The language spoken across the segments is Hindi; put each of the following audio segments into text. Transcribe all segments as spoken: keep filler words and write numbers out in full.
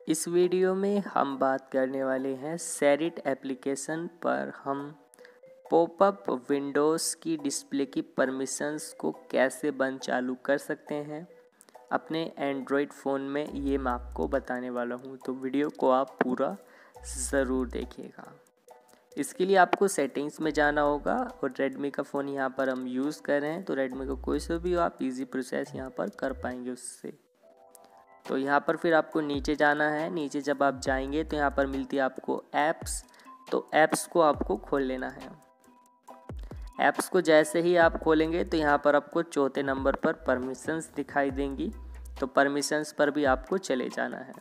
इस वीडियो में हम बात करने वाले हैं सेरिट एप्लीकेशन पर हम पॉपअप विंडोज़ की डिस्प्ले की परमिशंस को कैसे बंद चालू कर सकते हैं अपने एंड्रॉयड फ़ोन में, ये मैं आपको बताने वाला हूँ। तो वीडियो को आप पूरा ज़रूर देखिएगा। इसके लिए आपको सेटिंग्स में जाना होगा और रेडमी का फ़ोन यहाँ पर हम यूज़ कर रहे हैं, तो रेडमी का कोई सा भी हो आप इजी प्रोसेस यहाँ पर कर पाएंगे उससे। तो यहाँ पर फिर आपको नीचे जाना है। नीचे जब आप जाएंगे तो यहाँ पर मिलती है आपको ऐप्स, तो ऐप्स को आपको खोल लेना है। ऐप्स को जैसे ही आप खोलेंगे तो यहाँ पर आपको चौथे नंबर पर परमिशंस दिखाई देंगी, तो परमिशंस पर भी आपको चले जाना है।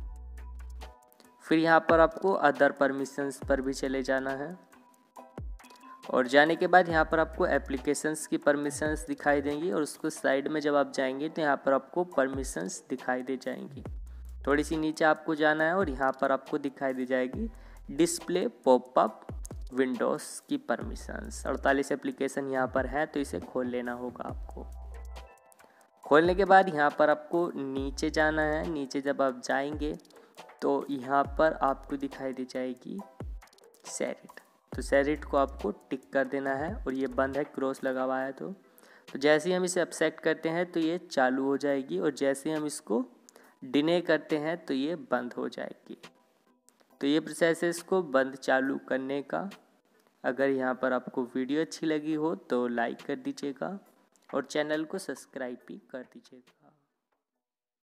फिर यहाँ पर आपको अदर परमिशंस पर भी चले जाना है और जाने के बाद यहाँ पर आपको एप्लीकेशंस की परमिशंस दिखाई देंगी और उसको साइड में जब आप जाएंगे तो यहाँ पर आपको परमिशंस दिखाई दे जाएंगी। थोड़ी सी नीचे आपको जाना है और यहाँ पर आपको दिखाई दे जाएगी डिस्प्ले पॉपअप विंडोज़ की परमिशंस। अड़तालीस एप्लीकेशन यहाँ पर है, तो इसे खोल लेना होगा आपको। खोलने के बाद यहाँ पर आपको नीचे जाना है। नीचे जब आप जाएंगे तो यहाँ पर आपको दिखाई दे जाएगी सेरिट, तो सेरिट को आपको टिक कर देना है और ये बंद है, क्रॉस लगा हुआ है। तो तो जैसे ही हम इसे एक्सेप्ट करते हैं तो ये चालू हो जाएगी और जैसे ही हम इसको डिने करते हैं तो ये बंद हो जाएगी। तो ये प्रोसेस है इसको बंद चालू करने का। अगर यहाँ पर आपको वीडियो अच्छी लगी हो तो लाइक कर दीजिएगा और चैनल को सब्सक्राइब भी कर दीजिएगा।